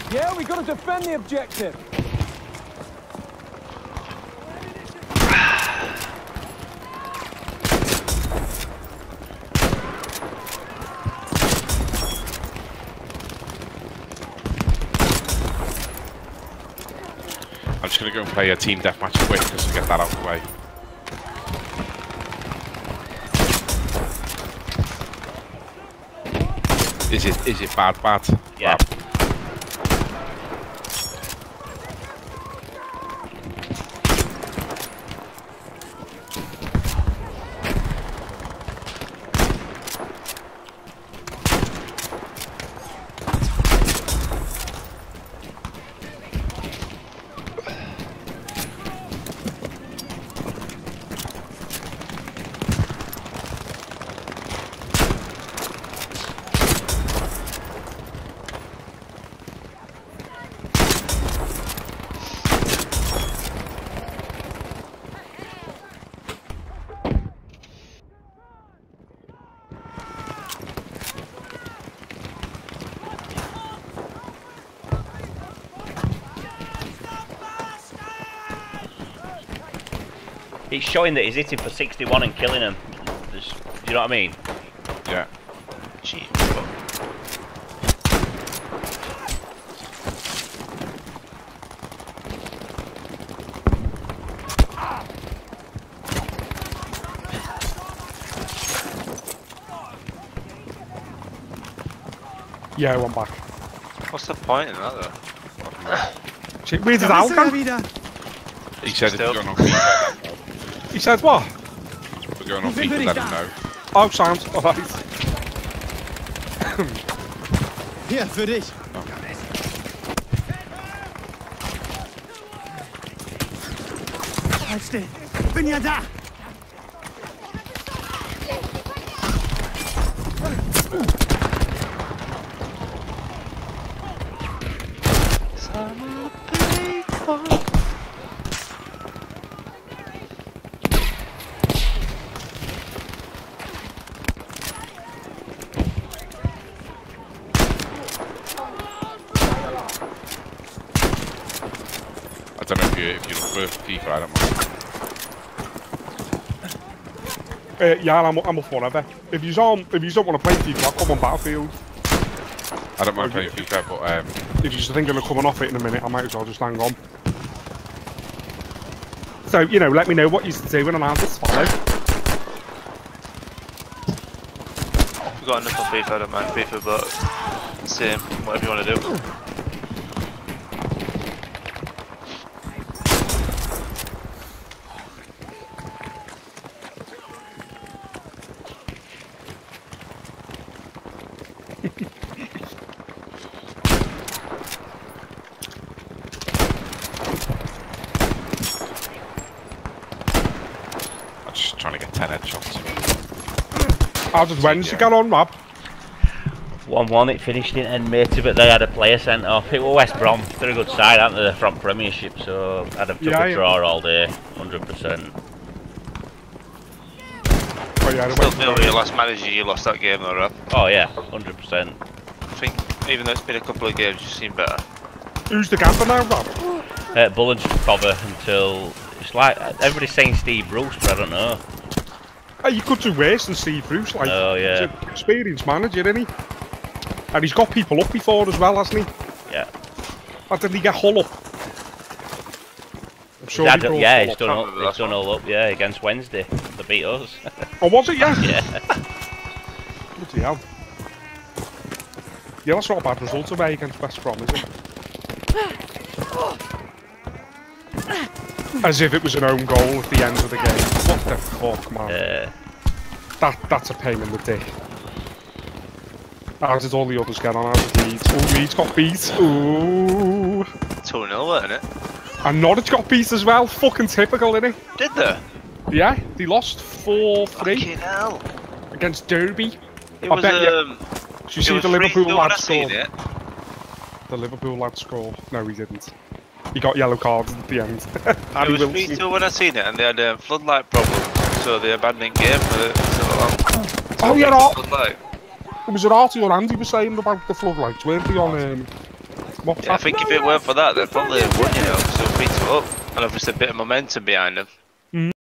Yeah, we gotta defend the objective. I'm just going to go and play a team deathmatch quick just to get that out of the way. Is it bad? Yeah. Bad. It's showing that he's hitting for 61 and killing him. Do you know what I mean? Yeah. Gee. Yeah, one back. What's the point in that though? Shit, where did Al go? He said it's going on FIFA. He said what? We're going on FIFA, let him know. Oh, sounds alright. Hier, für dich. Halt still. Bin ja da. I don't know if you prefer FIFA, I don't mind. Yeah, I'm up for whatever. If you don't want to play FIFA, I'll come on Battlefield. I don't mind playing FIFA, but If you're thinking of coming off it in a minute, I might as well just hang on. So, you know, let me know what you're doing and I'll just follow. We've got enough on FIFA, I don't mind FIFA, but same, whatever you want to do. I'm just trying to get 10 headshots. How did Wednesday get on, Rob? 1-1, it finished in end mate, but they had a player sent off. It was West Brom. They're a good side, aren't they? They're from Premiership, so I'd have took a draw all day, 100%. Oh, yeah, Still feel with your last manager you lost that game though, Rob. Oh yeah, 100%. I think even though it's been a couple of games, you seem better. Who's the camper now, Rob? Bullen should cover until... It's like, everybody's saying Steve Bruce, but I don't know. Hey, you could do worse than Steve Bruce, like, Oh, yeah. he's an experienced manager, isn't he? And he's got people up before as well, hasn't he? Yeah. Or did he get Hull up? I'm sure Yeah, he brought yeah, Hull he's up. done up, he's done all up, yeah, against Wednesday. They beat us. Oh, was it, yeah? Yeah. Bloody hell. Yeah, that's not a bad result away against West Brom, is it? As if it was an own goal at the end of the game. What the fuck, man? That's a pain in the dick. How did all the others get on? How did Leeds? Oh, Leeds got beat. Ooh. 2-0, wasn't it? And Norwich got beat as well. Fucking typical, innit? Did they? Yeah, they lost 4-3 Fucking hell. against Derby. It was, Did you see the Liverpool lad score? it. The Liverpool lad score? No, he didn't. He got yellow cards at the end. It was 3-2 when I seen it, and they had a floodlight problem, so they abandoned game for so long. Oh, yeah, floodlight. it was an Artie or Andy was saying about the floodlights, weren't they, on What's Yeah, I that? think if it weren't for that, they'd probably have won, you know, so 3-2 up, and obviously a bit of momentum behind them.